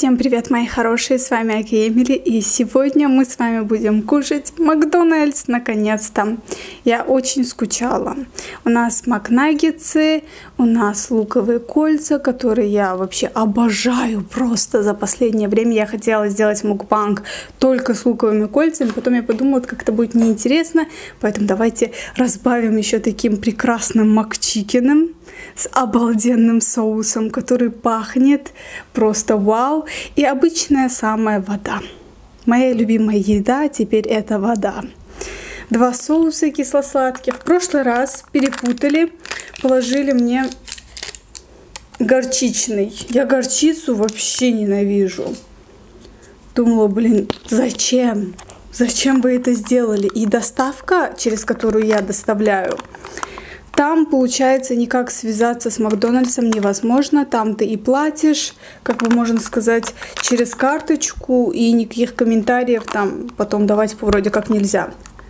Всем привет, мои хорошие, с вами Аки Эмили, и сегодня мы с вами будем кушать Макдональдс, наконец-то. Я очень скучала. У нас макнаггетсы, у нас луковые кольца, которые я вообще обожаю просто за последнее время. Я хотела сделать мукбанг только с луковыми кольцами, потом я подумала, как это будет неинтересно, поэтому давайте разбавим еще таким прекрасным макчикеном с обалденным соусом, который пахнет просто вау. И обычная самая вода. Моя любимая еда теперь это вода. Два соуса кисло-сладких. В прошлый раз перепутали, положили мне горчичный. Я горчицу вообще ненавижу. Думала, блин, зачем? Зачем вы это сделали? И доставка, через которую я доставляю, там, получается, никак связаться с Макдональдсом невозможно. Там ты и платишь, как бы можно сказать, через карточку, и никаких комментариев там потом давать вроде как нельзя.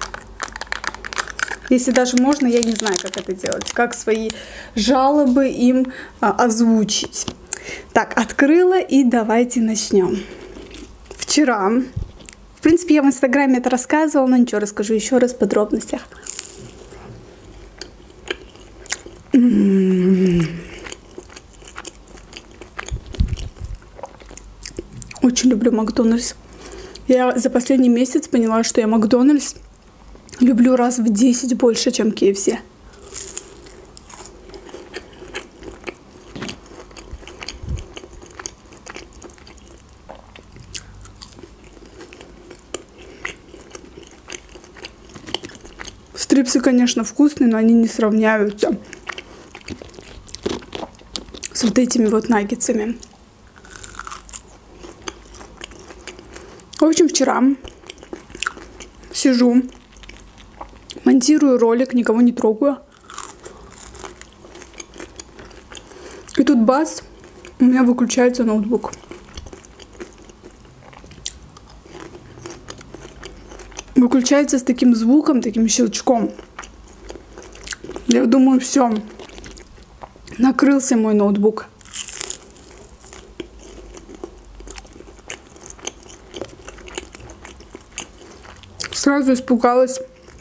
Если даже можно, я не знаю, как это делать, как свои жалобы им озвучить. Так, открыла, и давайте начнем. Вчера, в принципе, я в Инстаграме это рассказывала, но ничего, расскажу еще раз в подробностях. Очень люблю Макдональдс. Я за последний месяц поняла, что я Макдональдс люблю раз в 10 больше, чем KFC. Стрипсы, конечно, вкусные, но они не сравняются с вот этими вот наггетсами. В общем, вчера сижу, монтирую ролик, никого не трогаю. И тут бац, у меня выключается ноутбук. Выключается с таким звуком, таким щелчком. Я думаю, все. Накрылся мой ноутбук. Сразу испугалась.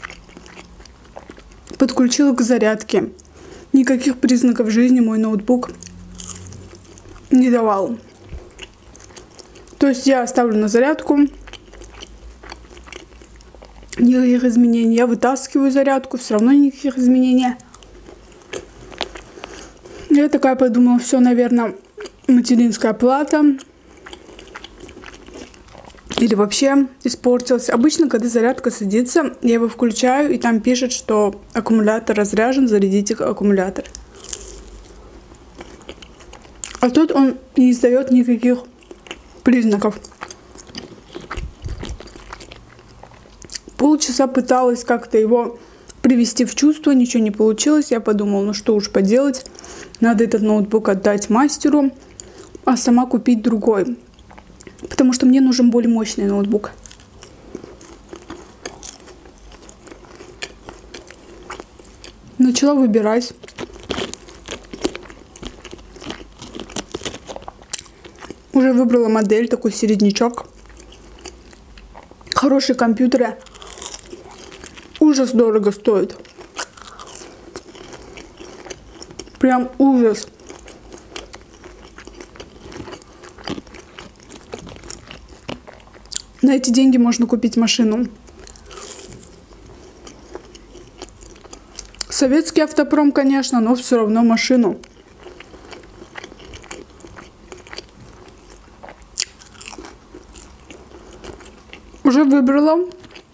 Подключила к зарядке. Никаких признаков жизни мой ноутбук не давал. То есть я ставлю на зарядку. Никаких изменений. Я вытаскиваю зарядку. Все равно никаких изменений. Я такая подумала, все, наверное, материнская плата. Или вообще испортился. Обычно, когда зарядка садится, я его включаю, и там пишет, что аккумулятор разряжен, зарядите аккумулятор. А тут он не издает никаких признаков. Полчаса пыталась как-то его привести в чувство, ничего не получилось. Я подумала, ну что уж поделать, надо этот ноутбук отдать мастеру, а сама купить другой. Потому что мне нужен более мощный ноутбук. Начала выбирать. Уже выбрала модель, такой середнячок. Хорошие компьютеры. Ужас дорого стоит. Прям ужас. На эти деньги можно купить машину. Советский автопром, конечно, но все равно машину. Уже выбрала.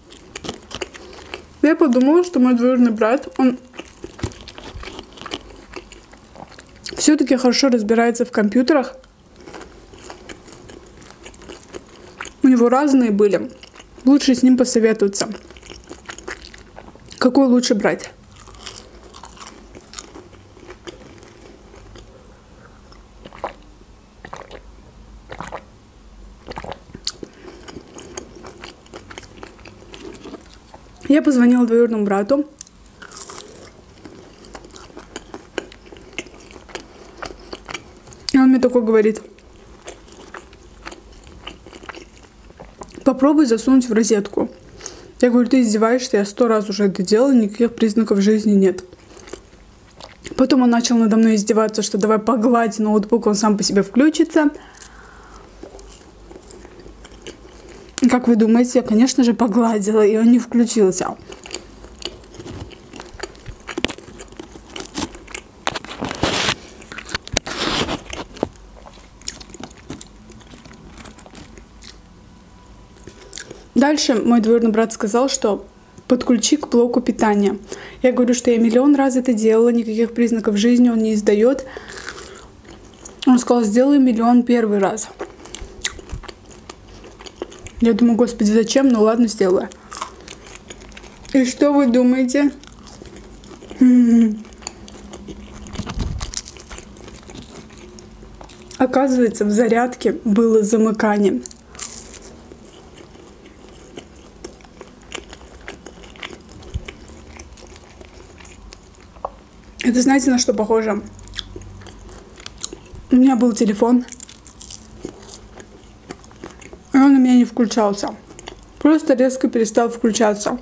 Я подумала, что мой двоюродный брат, он все-таки хорошо разбирается в компьютерах. У него разные были. Лучше с ним посоветоваться. Какой лучше брать? Я позвонила двоюродному брату. И он мне такой говорит: попробуй засунуть в розетку. Я говорю, ты издеваешься, я 100 раз уже это делала, никаких признаков жизни нет. Потом он начал надо мной издеваться, что давай погладь ноутбук, он сам по себе включится. Как вы думаете, я, конечно же, погладила, и он не включился. Дальше мой двоюродный брат сказал, что подключи к блоку питания. Я говорю, что я миллион раз это делала, никаких признаков жизни он не издает. Он сказал, сделай миллион первый раз. Я думаю, господи, зачем? Ну ладно, сделаю. И что вы думаете? Оказывается, в зарядке было замыкание. Это знаете, на что похоже? У меня был телефон, и он у меня не включался. Просто резко перестал включаться.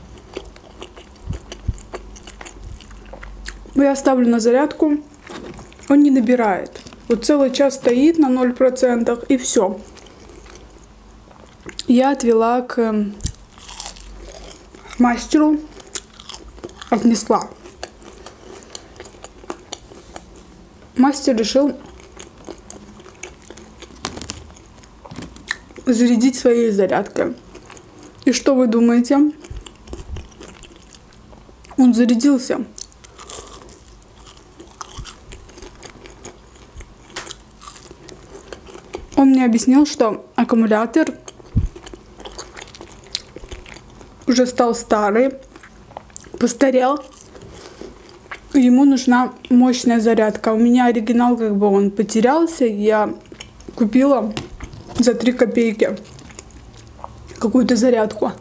Я ставлю на зарядку, он не набирает. Вот целый час стоит на 0% и все. Я отвела к мастеру, отнесла. Мастер решил зарядить своей зарядкой. И что вы думаете? Он зарядился. Он мне объяснил, что аккумулятор уже стал старый, постарел. Ему нужна мощная зарядка. У меня оригинал, как бы он потерялся. Я купила за 3 копейки какую-то зарядку.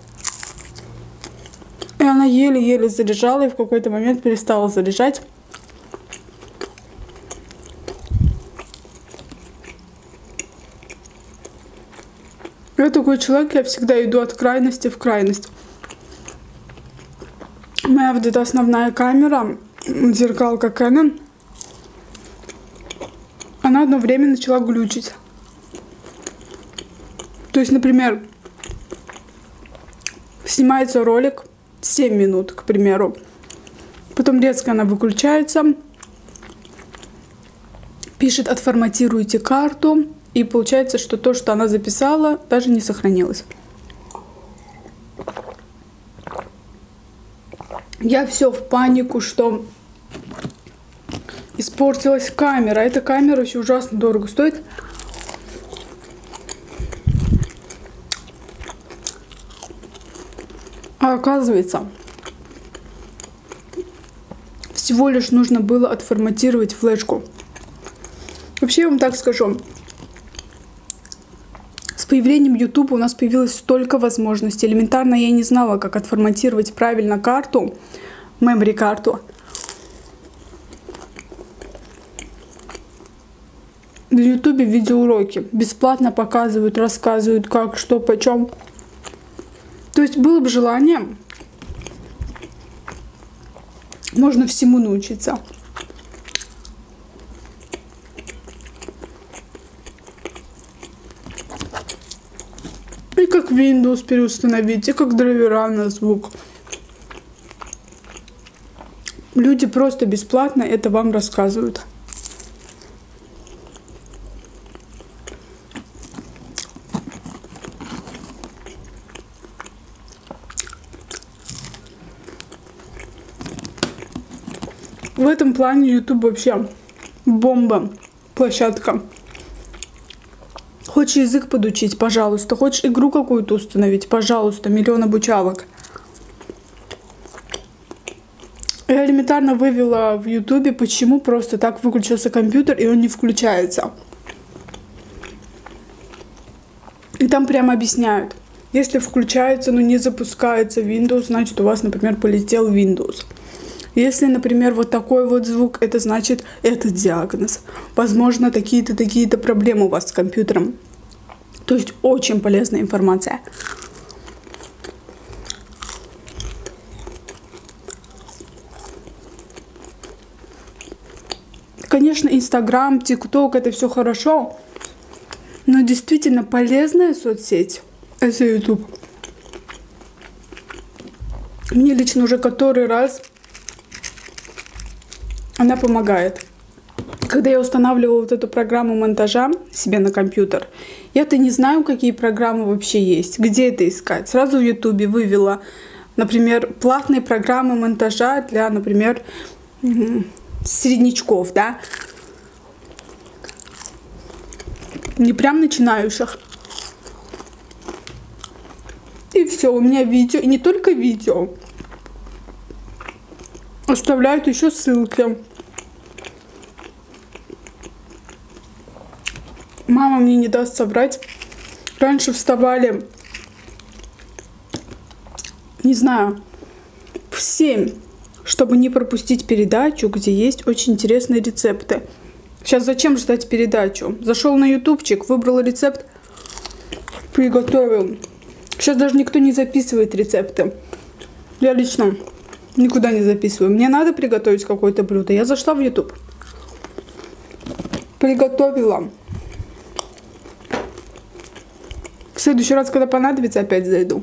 И она еле-еле заряжала, и в какой-то момент перестала заряжать. Я такой человек, я всегда иду от крайности в крайность. Моя вот эта основная камера, зеркалка Canon, она одно время начала глючить. То есть, например, снимается ролик 7 минут, к примеру. Потом резко она выключается, пишет «отформатируйте карту», и получается, что то, что она записала, даже не сохранилось. Я все в панику, что испортилась камера. Эта камера еще ужасно дорого стоит. А оказывается, всего лишь нужно было отформатировать флешку. Вообще, я вам так скажу. С появлением YouTube у нас появилось столько возможностей. Элементарно я не знала, как отформатировать правильно карту, memory карту. В YouTube видеоуроки бесплатно показывают, рассказывают, как, что, почем. То есть было бы желание, можно всему научиться. И как Windows переустановить, и как драйвера на звук. Люди просто бесплатно это вам рассказывают. В этом плане YouTube вообще бомба, площадка. Хочешь язык подучить, пожалуйста. Хочешь игру какую-то установить, пожалуйста. Миллион обучалок. Я элементарно вывела в YouTube, почему просто так выключился компьютер и он не включается. И там прямо объясняют. Если включается, но не запускается Windows, значит у вас, например, полетел Windows. Если, например, вот такой вот звук, это значит, это диагноз. Возможно, такие-то проблемы у вас с компьютером. То есть очень полезная информация. Конечно, Инстаграм, ТикТок — это все хорошо, но действительно полезная соцсеть — это YouTube. Мне лично уже который раз она помогает. Когда я устанавливала вот эту программу монтажа себе на компьютер, я-то не знаю, какие программы вообще есть, где это искать. Сразу в YouTube вывела, например, платные программы монтажа для, например, среднячков, да, не прям начинающих. И все, у меня видео, и не только видео, оставляют еще ссылки. Мама мне не даст соврать. Раньше вставали, не знаю, в 7, чтобы не пропустить передачу, где есть очень интересные рецепты. Сейчас зачем ждать передачу? Зашел на ютубчик, выбрал рецепт, приготовил. Сейчас даже никто не записывает рецепты. Я лично никуда не записываю. Мне надо приготовить какое-то блюдо. Я зашла в YouTube, приготовила. В следующий раз, когда понадобится, опять зайду.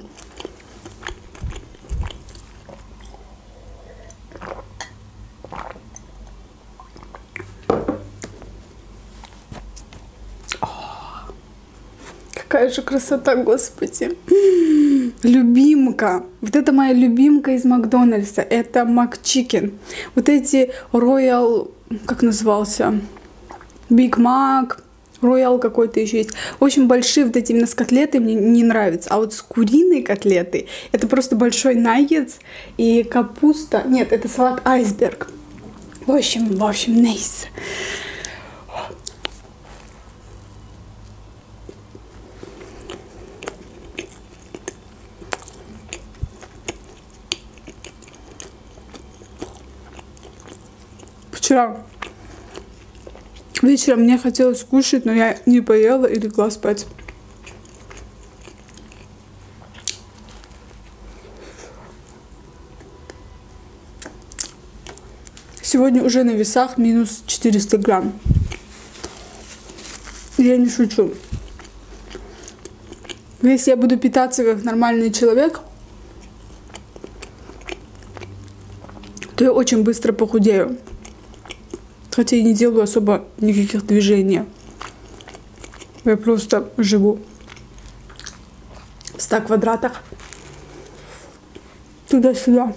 Какая же красота, господи. Любимка. Вот это моя любимка из Макдональдса. Это Макчикен. Вот эти Royal, как назывался? Биг Мак. Роял какой-то еще есть. Очень большие вот эти именно с котлетой мне не нравятся. А вот с куриной котлетой это просто большой наггетс и капуста. Нет, это салат айсберг. В общем, nice. Вчера вечером мне хотелось кушать, но я не поела и легла спать. Сегодня уже на весах минус 400 грамм. Я не шучу. Если я буду питаться как нормальный человек, то я очень быстро похудею. Хотя я не делаю особо никаких движений. Я просто живу в 100 квадратах. Туда-сюда.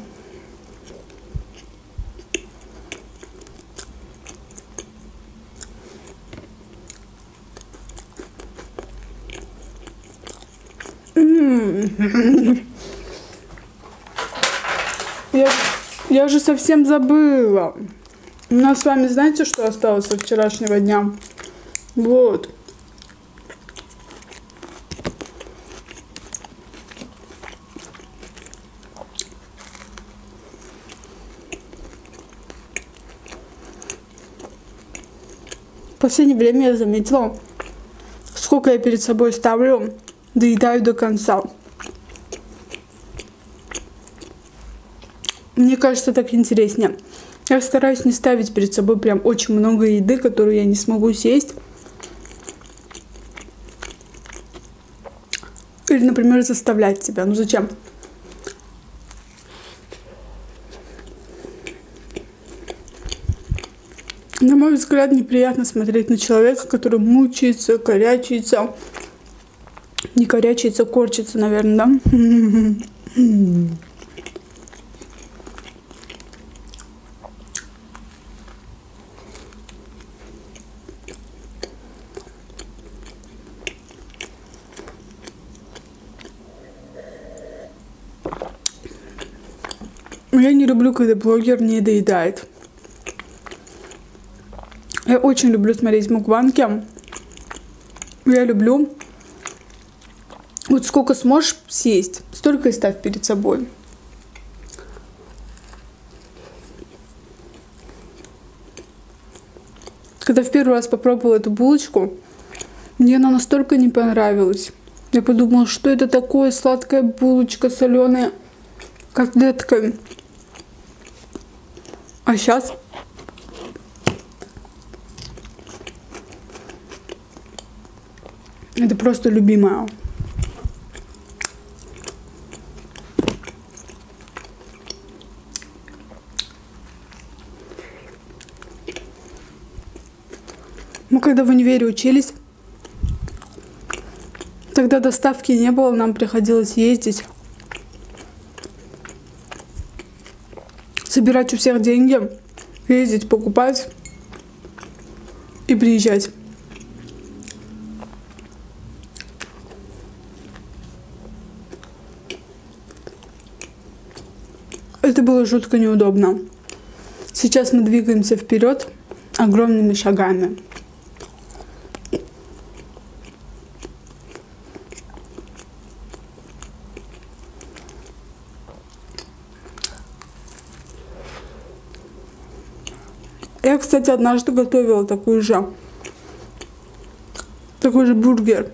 Я же совсем забыла. У нас с вами, знаете, что осталось со вчерашнего дня? Вот. В последнее время я заметила, сколько я перед собой ставлю, доедаю до конца. Мне кажется, так интереснее. Я стараюсь не ставить перед собой прям очень много еды, которую я не смогу съесть. Или, например, заставлять себя. Ну зачем? На мой взгляд, неприятно смотреть на человека, который мучается, корячится. Не корячится, корчится, наверное, да? Я не люблю, когда блогер не доедает. Я очень люблю смотреть мукбанги. Я люблю. Вот сколько сможешь съесть, столько и ставь перед собой. Когда в первый раз попробовала эту булочку, Мне она настолько не понравилась. Я подумала, что это такое, сладкая булочка соленая котлетками. А сейчас это просто любимая. Мы когда в универе учились, тогда доставки не было, нам приходилось ездить, собирать у всех деньги, ездить, покупать и приезжать. Это было жутко неудобно. Сейчас мы двигаемся вперед огромными шагами. Я, кстати, однажды готовила такой же бургер.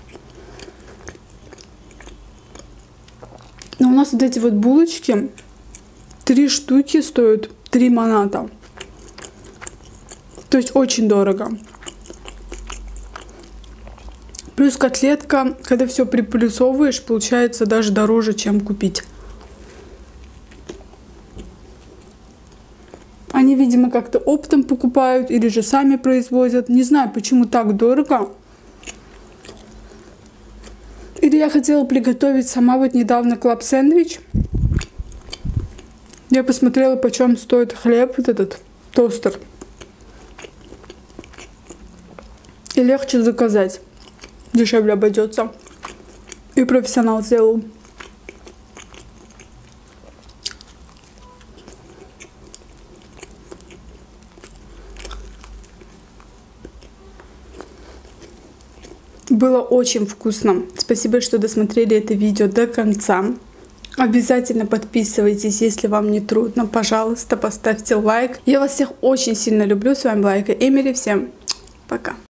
Но у нас вот эти вот булочки, 3 штуки стоят 3 маната. То есть очень дорого. Плюс котлетка, когда все приплюсовываешь, получается даже дороже, чем купить. Они, видимо, как-то оптом покупают или же сами производят. Не знаю, почему так дорого. Или я хотела приготовить сама вот недавно клаб-сэндвич. Я посмотрела, почем стоит хлеб, вот этот тостер. И легче заказать. Дешевле обойдется. И профессионал сделал. Было очень вкусно. Спасибо, что досмотрели это видео до конца. Обязательно подписывайтесь, если вам не трудно. Пожалуйста, поставьте лайк. Я вас всех очень сильно люблю. С вами была Эмили. Всем пока.